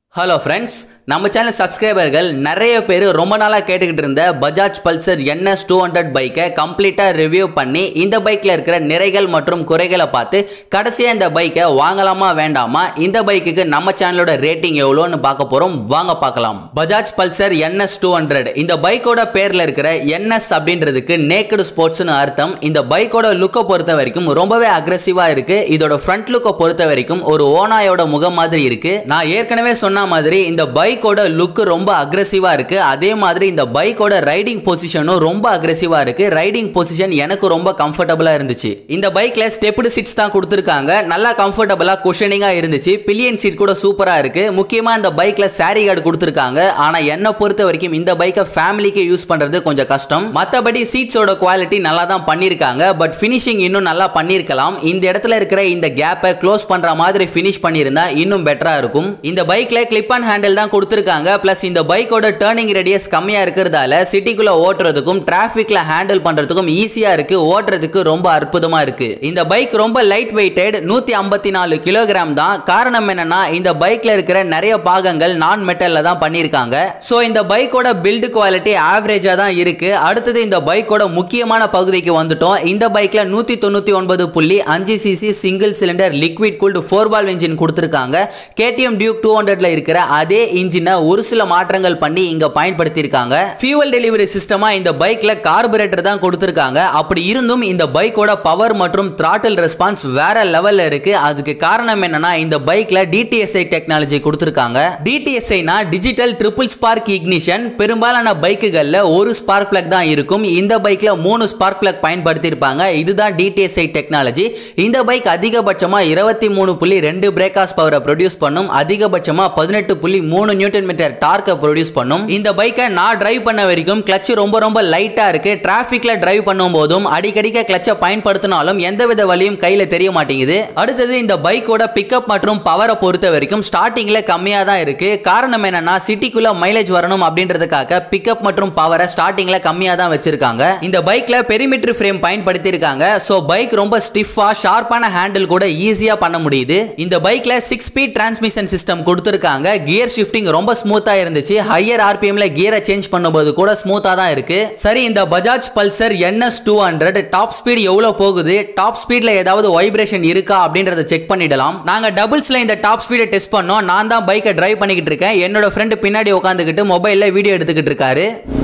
Hello friends, நம்ம channel சப்ஸ்கிரைபர்கள் நிறைய பேர் ரொம்ப நாளா கேட்டுக்கிட்டு இருந்த பஜாஜ் பல்சர் NS 200 பைக்கை கம்ப்ளீட்டா ரிவ்யூ பண்ணி இந்த பைக்ல இருக்கிற நிறைகள் மற்றும் குறைகளை பார்த்து கடைசியா இந்த பைக்கை வாங்கலாமா வேண்டாமா, இந்த பைக்குக்கு நம்ம சேனலோட ரேட்டிங் எவ்வளோன்னு பார்க்க போறோம். வாங்க பார்க்கலாம். பஜாஜ் பல்சர் NS 200 இந்த பைக்கோட பேர்ல இருக்கிற NS அப்படின்றதுக்கு நேக்கட் ஸ்போர்ட்ஸ்னு அர்த்தம். இந்த பைக்கோட லுக்கை பொறுத்த வரைக்கும் ரொம்பவே அக்ரெசிவா இருக்கு. இதோட ஃப்ரண்ட் லுக்கை பொறுத்த வரைக்கும் ஒரு ஓனாயோட முகம் மாதிரி இருக்கு. நான் ஏற்கனவே சொன்ன மாதிரி இந்த பைக்கோட லுக் ரொம்ப அக்ரெசிவா இருக்கு. அதே மாதிரி இந்த பைக்கோட ரைடிங் பொசிஷனும் ரொம்ப அக்ரெசிவா இருக்கு. ரைடிங் பொசிஷன் எனக்கு ரொம்ப கம்ஃபர்டபிளா இருந்துச்சு. இந்த பைக்ல ஸ்டெப்டு சீட்ஸ் தான் கொடுத்திருக்காங்க. நல்லா கம்ஃபர்டபிளா குஷனிங்கா இருந்துச்சு. பில்லியன் சீட் கூட சூப்பரா இருக்கு. முக்கியமா இந்த பைக்ல சாரி கார்டு கொடுத்திருக்காங்க. ஆனா என்ன பொறுத்த வரைக்கும் இந்த பைக்கை ஃபேமிலிக்கு யூஸ் பண்றது கொஞ்சம் கஷ்டம். மத்தபடி சீட்ஸோட குவாலிட்டி நல்லா தான் பண்ணிருக்காங்க. பட் ஃபினிஷிங் இன்னும் நல்லா பண்ணிருக்கலாம். இந்த இடத்துல இருக்கிற இந்த கேப்பை க்ளோஸ் பண்ற மாதிரி ஃபினிஷ் பண்ணிருந்தா இன்னும் பெட்டரா இருக்கும். இந்த பைக்ல கிளிப் ஆன் ஹேண்டில் தான் கொடுத்திருக்காங்க. பிளஸ் இந்த பைக்கோட டர்னிங் ரேடியஸ் கம்மியா இருக்கிறதால சிட்டிக்குள்ள ஓட்டுறதுக்கும் டிராபிக்ல ஹேண்டில் பண்றதுக்கும் ஈஸியா இருக்கு. ஓட்டுறதுக்கு ரொம்ப அற்புதமா இருக்கு. இந்த பைக் ரொம்ப லைட் வெயிட்டட், 154 கிலோகிராம் தான். காரணம் என்னன்னா இந்த பைக்ல இருக்கிற நிறைய பாகங்கள் நான் மெட்டல்ல தான் பண்ணிருக்காங்க. சோ இந்த பைக்கோட பில்ட் குவாலிட்டி ஆவரேஜா தான் இருக்கு. அடுத்தது இந்த பைக்கோட முக்கியமான பகுதிக்கு வந்துட்டோம். இந்த பைக்ல 199.5 cc single cylinder liquid cooled 4 valve engine கொடுத்திருக்காங்க. KTM டியூக் 200ல இருக்கிற அதே இன்ஜினை ஒரு சில மாற்றங்கள் பண்ணி இங்க பயன்படுத்தி இருக்காங்க. ஃபியூவல் டெலிவரி சிஸ்டமா இந்த பைக்ல கார்பரேட்டர் தான் கொடுத்திருக்காங்க. அப்படி இருந்தும் இந்த பைக்கோட பவர் மற்றும் throttle ரெஸ்பான்ஸ் வேற லெவல்ல இருக்கு. அதுக்கு காரணம் என்னன்னா இந்த பைக்ல DTSI டெக்னாலஜி கொடுத்திருக்காங்க. DTSI னா டிஜிட்டல் ட்ரிபிள் ஸ்பார்க் இக்னிஷன். பெரும்பாலான பைக்குகள்ல ஒரு ஸ்பார்க் பிளக் தான் இருக்கும். இந்த பைக்ல 3 ஸ்பார்க் பிளக் பயன்படுத்தி இருப்பாங்க. இதுதான் DTSI டெக்னாலஜி. இந்த பைக் அதிகபட்சமா 23.2 பிரேக் ஹார்ஸ் பவரை ப்ரொடியூஸ் பண்ணும். அதிகபட்சமா 18.3 நியூட்டன் மீட்டர் டார்க்கை ப்ரொடியூஸ் பண்ணும். இந்த பைக்கை நான் டிரைவ் பண்ண வரைக்கும் கிளட்ச் ரொம்ப லைட்டா இருக்கு. டிராபிக்ல டிரைவ் பண்ணும் போதும் அடிக்கடிக்க கிளட்சை பயன்படுத்தினாலும் எந்தவித வலியும் கையில தெரிய மாட்டேங்குது. அடுத்தது இந்த பைக்கோட பிக்கப் மற்றும் பவரை பொறுத்த வரைக்கும் ஸ்டார்டிங்ல கம்மியா தான் இருக்கு. காரணம் என்னன்னா சிட்டிக்குள்ள மைலேஜ் வரணும் அப்படின்றதுக்காக பிக்கப் மற்றும் பவரை ஸ்டார்டிங்ல கம்மியா தான் வச்சிருக்காங்க. இந்த பைக்ல பெரிமீட்டர் ஃப்ரேம் பயன்படுத்தி இருக்காங்க. சோ பைக் ரொம்ப ஸ்டிஃபா ஷார்ப்பான ஹேண்டில் கூட ஈஸியா பண்ண முடியுது. இந்த பைக்ல 6 ஸ்பீட் டிரான்ஸ்மிஷன் சிஸ்டம் கொடுத்திருக்காங்க. கியர் ஷிஃப்டிங் ரொம்ப ஸ்மூத்தா இருந்துச்சு. ஹையர் ஆர்பிஎம்ல கியரை சேஞ்ச் பண்ணும்போது கூட ஸ்மூத்தா தான் இருக்கு. சரி, இந்த Bajaj Pulsar NS 200 top speed எவ்வளவு போகுது, டாப் ஸ்பீட்ல ஏதாவது வைப்ரேஷன் இருக்கா அப்படின்றத செக் பண்ணிடலாம். நாங்க டபுள்ஸ்ல இந்த டாப் ஸ்பீடை டெஸ்ட் பண்ணோம். நான் தான் பைக்கை டிரைவ் பண்ணிக்கிட்டு இருக்கேன். என்னோட ஃப்ரெண்ட் பின்னாடி உட்காந்துக்கிட்டு மொபைல்ல வீடியோ எடுத்துக்கிட்டு இருக்காரு.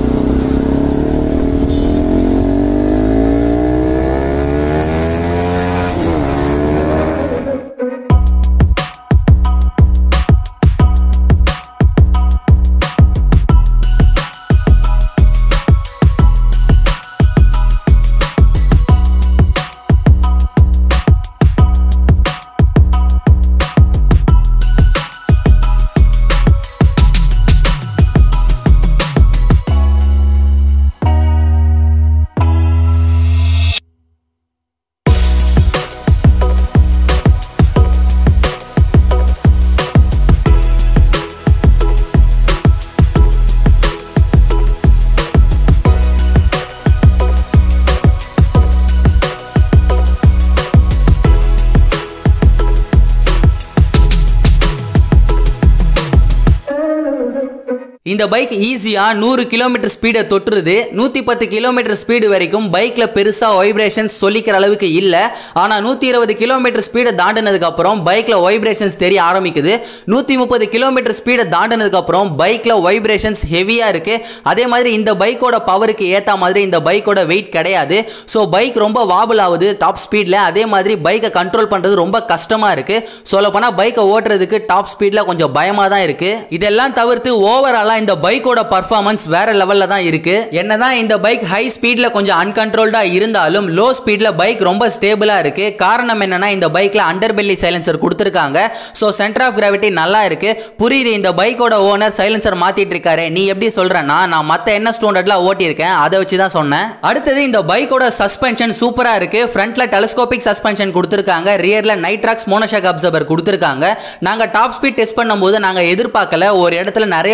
இந்த பைக் ஈஸியா 100 கிலோமீட்டர் ஸ்பீடை தொட்டுருது. 110 கிலோமீட்டர் ஸ்பீடு வரைக்கும் பைக்ல பெருசா வைப்ரேஷன்ஸ் சொல்லிக்கிற அளவுக்கு இல்ல. ஆனா 120 கிலோமீட்டர் ஸ்பீடை தாண்டினதுக்கு அப்புறம் பைக்ல வைப்ரேஷன்ஸ் தெரிய ஆரம்பிக்குது. 130 கிலோமீட்டர் ஸ்பீடை தாண்டினதுக்கு அப்புறம் பைக்ல வைப்ரேஷன்ஸ் ஹெவியா இருக்கு. அதே மாதிரி இந்த பைக்கோட பவருக்கு ஏத்த மாதிரி இந்த பைக்கோட வெயிட் கிடையாது. சோ பைக் ரொம்ப வாபிள் ஆகுது டாப் ஸ்பீட்ல. அதே மாதிரி பைக்கை கண்ட்ரோல் பண்றது ரொம்ப கஷ்டமா இருக்கு. சொல்ல போனா பைக்கை ஓட்டுறதுக்கு டாப் ஸ்பீட்ல கொஞ்சம் பயமா தான் இருக்கு. இதெல்லாம் தவிர்த்து ஓவராலா இந்த பைக்கோட பர்ஃபார்மன்ஸ் வேற லெவல்ல தான் இருக்கு. என்னதான் இந்த பைக் ஹை ஸ்பீட்ல கொஞ்சம் அன்கண்ட்ரோல்டா இருந்தாலும் லோ ஸ்பீட்ல பைக் ரொம்ப ஸ்டேபிளா இருக்கு. காரணம் என்னன்னா இந்த பைக்ல அண்டர்பெல்லி சைலன்சர் கொடுத்திருக்காங்க. சோ சென்டர் ஆஃப் கிராவிட்டி நல்லா இருக்கு. புரியுது, இந்த பைக்கோட ஓனர் சைலன்சர் மாத்திட்டு இருக்காரு. நீ எப்படி சொல்றேன்னா நான் மத்த NS 200ல ஓட்டி இருக்கேன், அதை வச்சு தான் சொன்னேன். அடுத்தது இந்த பைக்கோட சஸ்பென்ஷன் சூப்பரா இருக்கு. ஃப்ரண்ட்ல டெலஸ்கோபிக் சஸ்பென்ஷன் கொடுத்திருக்காங்க. ரியர்ல நைட்ராக்ஸ் மோனோஷாக் அப்சர்வர் கொடுத்திருக்காங்க. நாங்க டாப் ஸ்பீட் டெஸ்ட் பண்ணும்போது நாங்க எதிர்பார்க்கல ஒரு இடத்துல நிறைய பள்ளம் இருந்து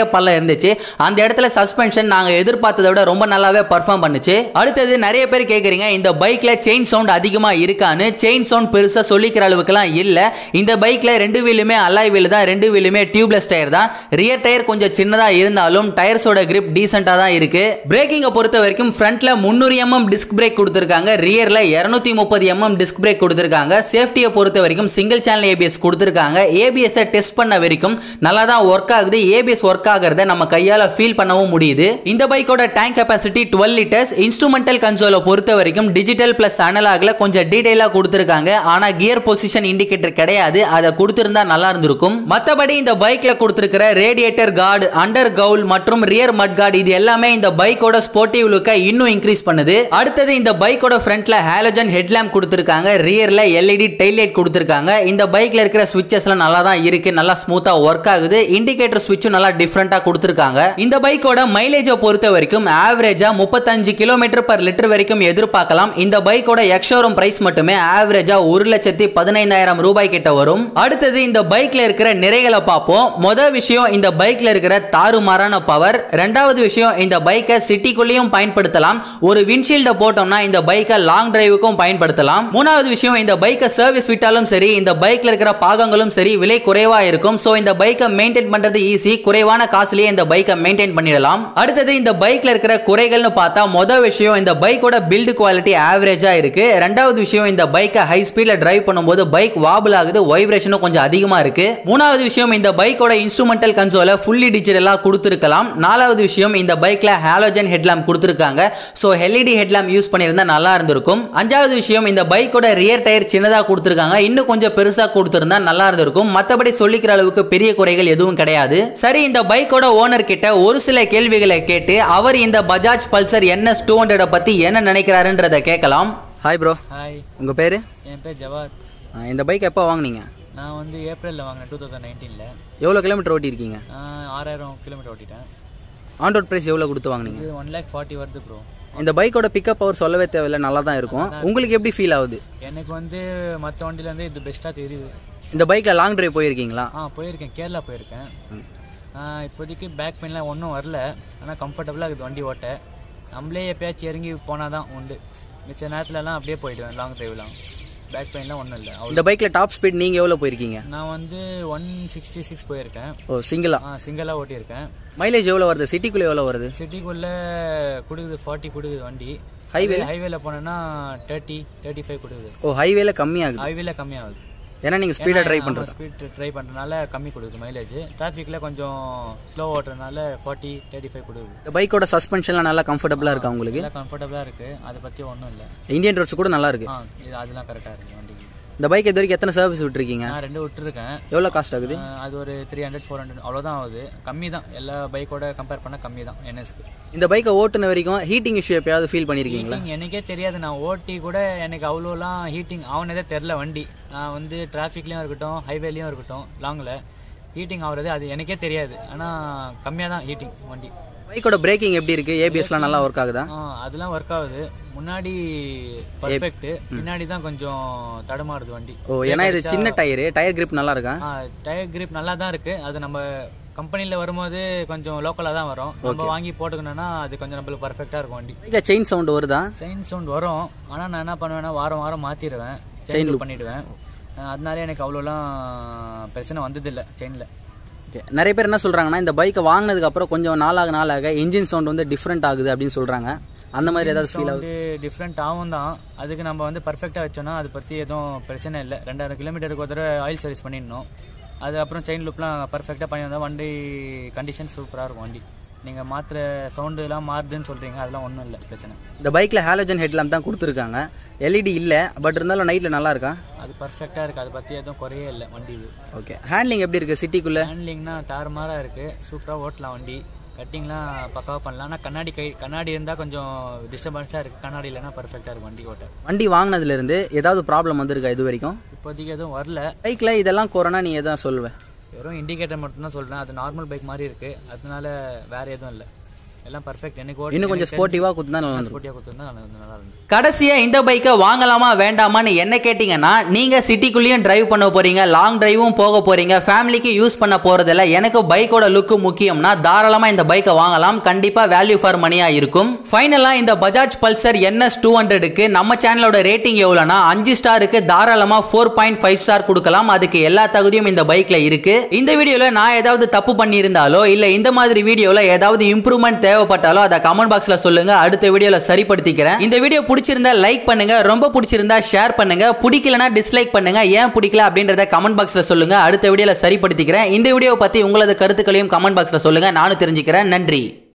இருந்துச்சு. அந்த இடத்துல சஸ்பென்ஷன் நாங்க எதிர்பார்த்ததை விட ரொம்ப நல்லாவே பெர்ஃபார்ம் பண்ணுச்சு. அடுத்தது நிறைய பேர் கேக்குறீங்க இந்த பைக்ல செயின் சவுண்ட் அதிகமா இருக்கான்னு. செயின் சவுண்ட் பெருசா சொல்லிக்கிற அளவுக்குலாம் இல்ல. இந்த பைக்ல ரெண்டு வீலுமே அலாய் வீல் தான், ரெண்டு வீலுமே டியூப்லெஸ் டயர் தான். ரியர் டயர் கொஞ்சம் சின்னதா இருந்தாலும் டயர்ஸோட கிரிப் டீசென்ட்டா தான் இருக்கு. பிரேக்கிங்கை பொறுத்த வரைக்கும் ஃப்ரண்ட்ல 300 mm டிஸ்க் பிரேக் கொடுத்திருக்காங்க, ரியர்ல 230 mm டிஸ்க் பிரேக் கொடுத்திருக்காங்க. சேஃப்டியை பொறுத்த வரைக்கும் சிங்கிள் சேனல் ஏபிஎஸ் கொடுத்திருக்காங்க. ஏபிஎஸ் டெஸ்ட் பண்ண வரைக்கும் நல்லா தான் ஒர்க் ஆகுது. ஏபிஎஸ் ஒர்க் ஆகிறத நம்ம கையால ஃபீல் பண்ணவும் முடியுது. இந்த பைக்கோட டேங்க் கெபாசிட்டி 12 லிட்டர்ஸ். இன்ஸ்ட்ருமெண்டல் கன்சோலை பொறுத்த வரைக்கும் டிஜிட்டல் பிளஸ் அனலாக்ல கொஞ்சம் டீடைலா கொடுத்திருக்காங்க. ஆனா கியர் பொசிஷன் இண்டிகேட்டர் கிடையாது, அதை கொடுத்திருந்தா நல்லா இருந்திருக்கும். மத்தபடி இந்த பைக்ல கொடுத்திருக்கிற ரேடியேட்டர் கார்டு, அண்டர் கவுல் மற்றும் ரியர் மட் கார்டு இது எல்லாமே இந்த பைக்கோட ஸ்போர்ட்டிவ் லுக்கை இன்னும் இன்க்ரீஸ் பண்ணுது. அடுத்தது இந்த பைக்கோட ஃப்ரண்ட்ல ஹாலோஜன் ஹெட்லாம்ப் கொடுத்திருக்காங்க, ரியர்ல எல்இடி டெயில் லைட் கொடுத்திருக்காங்க. இந்த பைக்ல இருக்கிற ஸ்விட்சஸ்லாம் நல்லா தான் இருக்கு, நல்லா ஸ்மூத்தா ஒர்க் ஆகுது. இண்டிகேட்டர் ஸ்விட்சும் நல்லா டிஃபரெண்டா கொடுத்திருக்காங்க. இந்த பைக்கோட மைலேஜை பொறுத்த வரைக்கும் ஆவரேஜா 35 km/லிட்டர் வரைக்கும் எதிர்பார்க்கலாம். இந்த பைக்கோட எக்ஸ்ஷோரூம் பிரைஸ் மட்டுமே ஆவரேஜா 1,15,000 ரூபாய் கிட்ட வரும். அடுத்தது இந்த பைக்ல இருக்கிற நிறைகளை பார்ப்போம். முதல் விஷயம் இந்த பைக்ல இருக்கிற தாறுமாறான பவர். ரெண்டாவது விஷயம் இந்த பைக்கை சிட்டிக்குள்ளேயும் பயன்படுத்தலாம். ஒரு விண்ட்ஷீல்ட போட்டோம்னா இந்த பைக்கை லாங் டிரைவுக்கும் பயன்படுத்தலாம். மூணாவது விஷயம் இந்த பைக்கை சர்வீஸ் விட்டாலும் சரி, இந்த பைக்ல இருக்கிற பாகங்களும் சரி விலை குறைவா இருக்கும். சோ இந்த பைக்கை மெயின்டைன் பண்றது ஈஸி, குறைவான காசுலயே இந்த பைக்கை மெயின்டைன் பண்ணிடலாம். அடுத்தது இந்த பைக்ல இருக்கிற குறைகள்னு பார்த்தா முதல் விஷயம் இந்த பைக்கோட பில்ட் குவாலிட்டி ஆவரேஜா இருக்கு. ரெண்டாவது விஷயம் இந்த பைக்கை ஹை ஸ்பீட்ல டிரைவ் பண்ணும்போது பைக் வாபிள் ஆகுது, வைப்ரேஷனும் கொஞ்சம் அதிகமா இருக்கு. மூணாவது விஷயம் இந்த பைக்கோட இன்ஸ்ட்ருமெண்டல் கன்சோலை ஃபுல்லி டிஜிட்டலா கொடுத்திருக்கலாம். நாலாவது விஷயம் இந்த பைக்ல ஹாலோஜன் ஹெட்லாம்ப் கொடுத்திருக்காங்க. சோ எல்இடி ஹெட்லாம்ப் யூஸ் பண்ணியிருந்தா நல்லா இருந்திருக்கும். அஞ்சாவது விஷயம் இந்த பைக்கோட ரியர் டயர் சின்னதா கொடுத்திருக்காங்க, இன்னும் கொஞ்சம் பெருசா கொடுத்திருந்தா நல்லா இருந்திருக்கும். மத்தபடி சொல்லிக்கிற அளவுக்கு பெரிய குறைகள் எதுவும் கிடையாது. சரி, இந்த பைக்கோட ஓனர் கிட்ட ஒரு சில கேள்விகளை கேட்டு அவர் இந்த பஜாஜ் பல்சர் NS 200 பத்தி என்ன நினைக்கிறாருன்றத கேட்கலாம். Hi bro. ஹாய். உங்க பேரு? என் பேர் ஜவாத். இந்த பைக் எப்போ வாங்குனீங்க? நான் வந்து ஏப்ரலில் வாங்கினேன் 2019. எவ்வளோ கிலோமீட்டர் ஓட்டியிருக்கீங்க? 6000 கிலோமீட்டர் ஓட்டிட்டேன். ஆன் ரோட் பிரைஸ் எவ்வளோ கொடுத்து வாங்குனீங்க? 1,40,000 வருது ப்ரோ. இந்த பைக்கோட பிக்கப் பவர் சொல்லவே தேவையில்லை, நல்லா தான் இருக்கும். உங்களுக்கு எப்படி ஃபீல் ஆகுது? எனக்கு வந்து மற்ற வண்டியிலேருந்து இது பெஸ்ட்டாக தெரியுது. இந்த பைக்கில் லாங் டிரைவ் போயிருக்கீங்களா? போயிருக்கேன், கேரளா போயிருக்கேன். இப்போதைக்கு பேக் பெயின்லாம் ஒன்றும் வரல, ஆனால் கம்ஃபர்டபுளாக இருக்குது வண்டி ஓட்ட. நம்மளே எப்பயாச்சும் இறங்கி போனால் தான் உண்டு, மிச்ச நேரத்துலலாம் அப்படியே போயிடுவேன் லாங் டிரைவ்லாம். பேக் பெயின்லாம் ஒன்றும் இல்லை. இந்த பைக்கில் டாப் ஸ்பீட் நீங்கள் எவ்வளோ போயிருக்கீங்க? நான் வந்து 166 போயிருக்கேன். ஓ, சிங்கிளாக ஓட்டியிருக்கேன். மைலேஜ் எவ்வளோ வருது? சிட்டிக்குள்ளே எவ்வளோ வருது? சிட்டிக்குள்ளே கொடுக்குது 40 கொடுக்குது வண்டி. ஹைவேல போனேன்னா 30-35 கொடுக்குது. ஓ, ஹைவேல கம்மியாகுது? ஹைவேல கம்மியாகுது, ஏன்னா நீங்கள் ஸ்பீடாக ட்ரை பண்ணுறது. ஸ்பீட் ட்ரை பண்ணுறதுனால கம்மி கொடுக்குது மைலேஜ். டிராஃபிக்கில் கொஞ்சம் ஸ்லோ ஓட்டுறதுனால 40-35 கொடுக்குது. இந்த பைக்கோட சஸ்பென்ஷன்லாம் நல்லா கம்ஃபர்டபுளாக இருக்கா உங்களுக்கு? நல்லா கம்ஃபர்டபுளாக இருக்குது, அதை பற்றி ஒன்றும் இல்லை. இந்தியன் ரோட்ஸ் கூட நல்லா இருக்கு. அதெல்லாம் கரெக்டாக இருக்குது வண்டிக்கு. இந்த பைக் இது வரைக்கும் எத்தனை சர்வீஸ் விட்டுருக்கீங்க? நான் 2 விட்டுருக்கேன். எவ்வளோ காஸ்ட் ஆகுது? அது ஒரு 300-400 அவ்வளோதான் ஆகுது. கம்மி தான், எல்லா பைக்கோட கம்பேர் பண்ணால் கம்மி தான் NSக்கு. இந்த பைக்கை ஓட்டுன வரைக்கும் ஹீட்டிங் இஷ்யூ எப்பயாவது ஃபீல் பண்ணியிருக்கீங்களா? எனக்கே தெரியாது, நான் ஓட்டி கூட எனக்கு அவ்வளோலாம் ஹீட்டிங் ஆகுனதே தெரில வண்டி. நான் வந்து டிராஃபிக்லேயும் இருக்கட்டும் ஹைவேலையும் இருக்கட்டும் லாங்கில் ஹீட்டிங் ஆகுறது அது எனக்கே தெரியாது. ஆனால் கம்மியாக தான் ஹீட்டிங் வண்டி. பைக்கோட பிரேக்கிங் எப்படி இருக்கு? ஏபிஎஸ்லாம் நல்லா ஒர்க் ஆகுதா? அதெல்லாம் ஒர்க் ஆகுது. முன்னாடி பர்ஃபெக்ட், பின்னாடி தான் கொஞ்சம் தடுமாறுது வண்டி. ஓ, ஏன்னா இது சின்ன டயர் கிரிப் நல்லா இருக்கா? டயர் கிரிப் நல்லா தான் இருக்கு. அது நம்ம கம்பெனியில் வரும்போது கொஞ்சம் லோக்கலாக தான் வரும். நம்ம வாங்கி போட்டுக்கணும்னா அது கொஞ்சம் நம்மளுக்கு பர்ஃபெக்டாக இருக்கும் வண்டி. இல்லை, செயின் சவுண்ட் வருதா? செயின் சவுண்ட் வரும், ஆனால் நான் என்ன பண்ணுவேன்னா வாரம் மாற்றிடுவேன், செயின் லூப் பண்ணிவிடுவேன். அதனால எனக்கு அவ்வளோலாம் பிரச்சனை வந்ததில்லை செயினில். நிறைய பேர் என்ன சொல்கிறாங்கன்னா இந்த பைக்கை வாங்கினதுக்கு அப்புறம் கொஞ்சம் நாளாக இன்ஜின் சவுண்ட் வந்து டிஃப்ரெண்ட் ஆகுது அப்படின்னு சொல்கிறாங்க. அந்த மாதிரி ஏதாவது ஃபீல் ஆகுது? டிஃப்ரெண்ட் ஆகும் தான். அதுக்கு நம்ம வந்து பர்ஃபெக்டாக வச்சோன்னா அதை பற்றி எதுவும் பிரச்சனை இல்லை. 2000 கிலோமீட்டருக்கு ஒரு தடவை ஆயில் சர்வீஸ் பண்ணிடணும். அது அப்புறம் செயின் லூப்லாம் பர்ஃபெக்டாக பண்ணி வந்தால் வண்டி கண்டிஷன் சூப்பராக இருக்கும் வண்டி. நீங்கள் மாத்திர சவுண்டுலாம் மாறுதுன்னு சொல்கிறீங்க, அதெல்லாம் ஒன்றும் இல்லை பிரச்சனை. இந்த பைக்கில் ஹாலோஜன் ஹெட்லாம்ப் தான் கொடுத்துருக்காங்க, எல்இடி இல்லை. பட் இருந்தாலும் நைட்டில் நல்லா இருக்கா? அது பர்ஃபெக்டாக இருக்குது, அதை பற்றி எதுவும் குறையே இல்லை வண்டி. இது ஓகே. ஹேண்ட்லிங் எப்படி இருக்குது சிட்டிக்குள்ளே? ஹேண்ட்லிங்னா தாறுமாறாக இருக்குது, சூப்பராக ஓட்டலாம் வண்டி. கட்டிங்லாம் பக்காவாக பண்ணலாம். ஆனால் கண்ணாடி இருந்தால் கொஞ்சம் டிஸ்டர்பன்ஸாக இருக்குது. கண்ணாடி இல்லைனா பர்ஃபெக்டாக இருக்குது வண்டி ஓட்ட. வண்டி வாங்கினதுலேருந்து ஏதாவது ப்ராப்ளம் வந்திருக்கா இது வரைக்கும்? இப்போதைக்கு எதுவும் வரல. பைக்கில் இதெல்லாம் கொரோனா நீ எதாவது சொல்லுவேன்? வெறும் இண்டிகேட்டர் மட்டும்தான் சொல்கிறேன், அது நார்மல் பைக் மாதிரி இருக்குது, அதனால வேறு எதுவும் இல்லை. எல்லாம் பர்ஃபெக்ட். எனக்கு இன்னும் கொஞ்சம் ஸ்போர்ட்டிவாக குத்துனா நல்லா இருக்கும். ஸ்போர்ட்டிவாக குத்துனா நல்லா இருக்கும். கடைசியாக இந்த பைக்கை வாங்கலாமா வேண்டாமான்னு என்ன கேட்டிங்கன்னா, நீங்கள் சிட்டிக்குள்ளேயும் டிரைவ் பண்ண போகிறீங்க, லாங் டிரைவும் போக போகிறீங்க, ஃபேமிலிக்கு யூஸ் பண்ண போகிறதில்ல, எனக்கு பைக்கோட லுக்கு முக்கியம்னா தாராளமாக இந்த பைக்கை வாங்கலாம். கண்டிப்பாக வேல்யூ ஃபார் மணியாக இருக்கும். ஃபைனலாக இந்த பஜாஜ் பல்சர் NS 200க்கு நம்ம சேனலோட ரேட்டிங் எவ்வளோனா 5 ஸ்டாருக்கு தாராளமாக 4.5 ஸ்டார் கொடுக்கலாம். அதுக்கு எல்லா தகுதியும் இந்த பைக்கில் இருக்கு. இந்த வீடியோவில் நான் ஏதாவது தப்பு பண்ணியிருந்தாலோ இல்லை இந்த மாதிரி வீடியோவில் ஏதாவது இம்ப்ரூவ்மெண்ட் தேவைப்பட்டாலோ அதை கமெண்ட் பாக்ஸில் சொல்லுங்க. அடுத்த வீடியோவில் சரிப்படுத்திக்கிறேன். இந்த வீடியோ பிடிச்சிருந்தா லைக் பண்ணுங்க, ரொம்ப பிடிச்சிருந்தா ஷேர் பண்ணுங்க, பிடிக்கலனா டிஸ்லைக் பண்ணுங்க. ஏன் பிடிக்கல அப்படின்றத கமெண்ட் பாக்ஸில் சொல்லுங்க. அடுத்த வீடியோவில் சரிப்படுத்திக்கிறேன். இந்த வீடியோ பற்றி உங்களது கருத்துக்களையும் கமெண்ட் பாக்ஸில் சொல்லுங்க, நானும் தெரிஞ்சுக்கிறேன். நன்றி.